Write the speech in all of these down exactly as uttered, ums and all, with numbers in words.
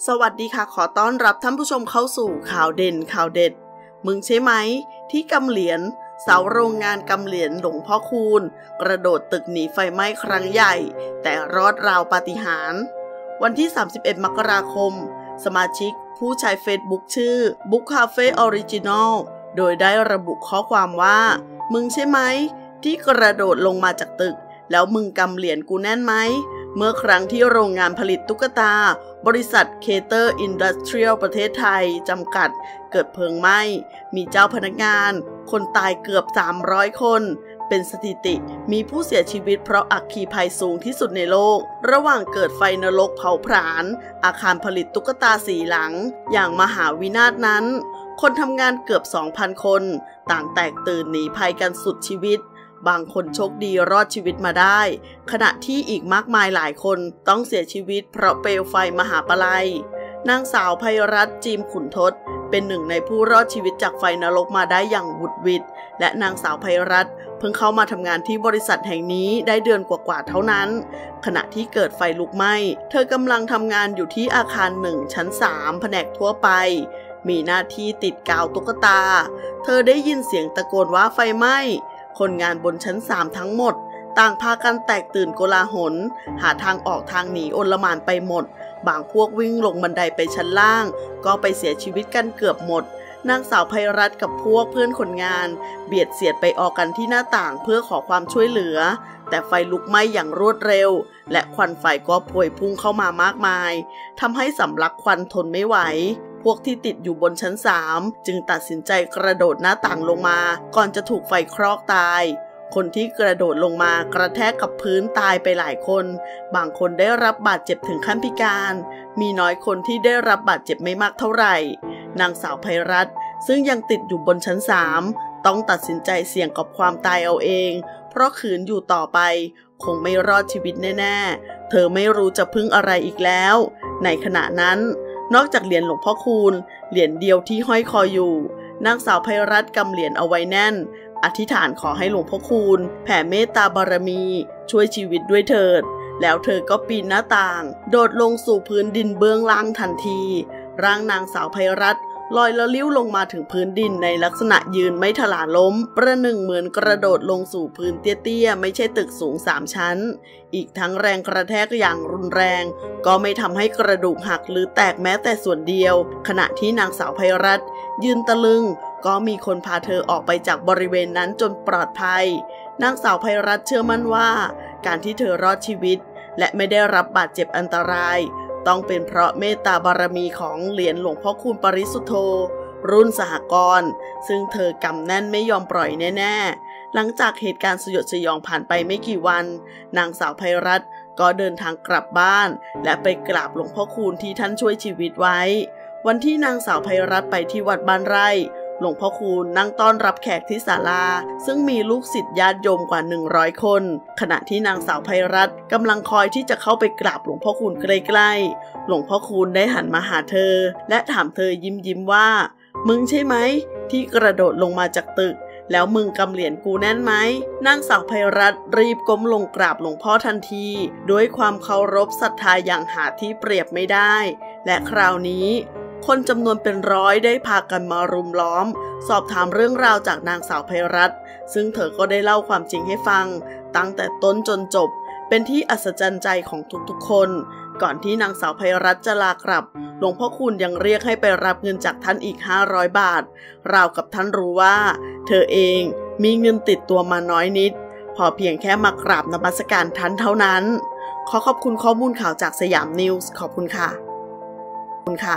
สวัสดีค่ะขอต้อนรับท่านผู้ชมเข้าสู่ข่าวเด่นข่าวเด็ดมึงใช่ไหมที่กำเหลียนเสาโรงงานกำเหลียนหลวงพ่อคูณกระโดดตึกหนีไฟไหม้ครั้งใหญ่แต่รอดราวปาฏิหาริย์วันที่สามสิบเอ็ดมกราคมสมาชิกผู้ใช้เฟซบุ๊กชื่อ Book Cafe Original โดยได้ระบุข้อความว่ามึงใช่ไหมที่กระโดดลงมาจากตึกแล้วมึงกำเหรียญกูแน่นไหมเมื่อครั้งที่โรงงานผลิตตุ๊กตาบริษัทเคเตอร์อินดัสเทรียลประเทศไทยจำกัดเกิดเพลิงไหม้มีเจ้าพนักงานคนตายเกือบสามร้อยคนเป็นสถิติมีผู้เสียชีวิตเพราะอัคคีภัยสูงที่สุดในโลกระหว่างเกิดไฟนรกเผาผลาญอาคารผลิตตุ๊กตาสีหลังอย่างมหาวินาศนั้นคนทำงานเกือบ สองพัน คนต่างแตกตื่นหนีภัยกันสุดชีวิตบางคนโชคดีรอดชีวิตมาได้ขณะที่อีกมากมายหลายคนต้องเสียชีวิตเพราะเปลวไฟมหาปลัยนางสาวไพรัตน์จีมขุนทศเป็นหนึ่งในผู้รอดชีวิตจากไฟนรกมาได้อย่างหวุดหวิดและนางสาวไพรัตน์เพิ่งเข้ามาทำงานที่บริษัทแห่งนี้ได้เดือนกว่าๆเท่านั้นขณะที่เกิดไฟลุกไหม้เธอกำลังทำงานอยู่ที่อาคารหนึ่งชั้นสามแผนกทั่วไปมีหน้าที่ติดกาวตุ๊กตาเธอได้ยินเสียงตะโกนว่าไฟไหม้คนงานบนชั้นสามทั้งหมดต่างพากันแตกตื่นโกลาหลหาทางออกทางหนีโอลหม่านไปหมดบางพวกวิ่งลงบันไดไปชั้นล่างก็ไปเสียชีวิตกันเกือบหมดนางสาวไพรัตน์กับพวกเพื่อนคนงานเบียดเสียดไปออกกันที่หน้าต่างเพื่อขอความช่วยเหลือแต่ไฟลุกไหม้อย่างรวดเร็วและควันไฟก็พวยพุ่งเข้ามามากมายทำให้สำลักควันทนไม่ไหวพวกที่ติดอยู่บนชั้นสามจึงตัดสินใจกระโดดหน้าต่างลงมาก่อนจะถูกไฟคลอกตายคนที่กระโดดลงมากระแทกกับพื้นตายไปหลายคนบางคนได้รับบาดเจ็บถึงขั้นพิการมีน้อยคนที่ได้รับบาดเจ็บไม่มากเท่าไหร่นางสาวไพรัตน์ซึ่งยังติดอยู่บนชั้นสามต้องตัดสินใจเสี่ยงกับความตายเอาเองเพราะขืนอยู่ต่อไปคงไม่รอดชีวิตแน่ๆเธอไม่รู้จะพึ่งอะไรอีกแล้วในขณะนั้นนอกจากเหรียญหลวงพ่อคูณเหรียญเดียวที่ห้อยคออยู่นางสาวไพรัตน์กำเหรียญเอาไว้แน่นอธิษฐานขอให้หลวงพ่อคูณแผ่เมตตาบารมีช่วยชีวิตด้วยเถิดแล้วเธอก็ปีนหน้าต่างโดดลงสู่พื้นดินเบื้องล่างทันทีร่างนางสาวไพรัตน์ลอยละลิ้วลงมาถึงพื้นดินในลักษณะยืนไม่ถลาล้มประหนึ่งเหมือนกระโดดลงสู่พื้นเตี้ยๆไม่ใช่ตึกสูงสามชั้นอีกทั้งแรงกระแทกอย่างรุนแรงก็ไม่ทำให้กระดูกหักหรือแตกแม้แต่ส่วนเดียวขณะที่นางสาวไพรัตน์ยืนตะลึงก็มีคนพาเธอออกไปจากบริเวณนั้นจนปลอดภัยนางสาวไพรัตน์เชื่อมั่นว่าการที่เธอรอดชีวิตและไม่ได้รับบาดเจ็บอันตรายต้องเป็นเพราะเมตตาบารมีของเหรียญหลวงพ่อคูณปริสุทโธรุ่นสหกรณ์ซึ่งเธอกำแน่นไม่ยอมปล่อยแน่ๆหลังจากเหตุการณ์สยดสยองผ่านไปไม่กี่วันนางสาวไพรัตน์ก็เดินทางกลับบ้านและไปกราบหลวงพ่อคูณที่ท่านช่วยชีวิตไว้วันที่นางสาวไพรัตน์ไปที่วัดบ้านไร่หลวงพ่อคูณนั่งต้อนรับแขกที่ศาลาซึ่งมีลูกศิษย์ญาติโยมกว่าหนึ่งร้อยคนขณะที่นางสาวไพรัตน์กำลังคอยที่จะเข้าไปกราบหลวงพ่อคูณใกล้ๆหลวงพ่อคูณได้หันมาหาเธอและถามเธอยิ้มยิ้มว่ามึงใช่ไหมที่กระโดดลงมาจากตึกแล้วมึงกำเหรียญกูแน่นไหมนางสาวไพรัตน์รีบก้มลงกราบหลวงพ่อทันทีด้วยความเคารพศรัทธาอย่างหาที่เปรียบไม่ได้และคราวนี้คนจำนวนเป็นร้อยได้พากันมารุมล้อมสอบถามเรื่องราวจากนางสาวไพรัตน์ซึ่งเธอก็ได้เล่าความจริงให้ฟังตั้งแต่ต้นจนจบเป็นที่อัศจรรย์ใจของทุกๆคนก่อนที่นางสาวไพรัตน์จะลากลับหลวงพ่อคูณยังเรียกให้ไปรับเงินจากท่านอีกห้าร้อยบาทราวกับท่านรู้ว่าเธอเองมีเงินติดตัวมาน้อยนิดพอเพียงแค่มากราบนมัสการท่านเท่านั้นขอขอบคุณข้อมูลข่าวจากสยามนิวส์ขอบคุณค่ะขอบคุณค่ะ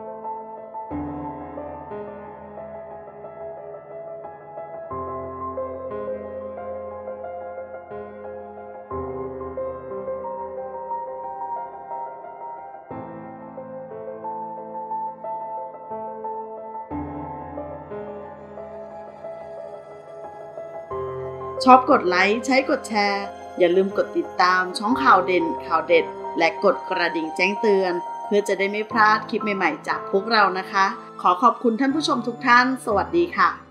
ชอบกดไลค์ใช้กดแชร์อย่าลืมกดติดตามช่องข่าวเด่นข่าวเด็ดและกดกระดิ่งแจ้งเตือนเพื่อจะได้ไม่พลาดคลิปใหม่ๆจากพวกเรานะคะขอขอบคุณท่านผู้ชมทุกท่านสวัสดีค่ะ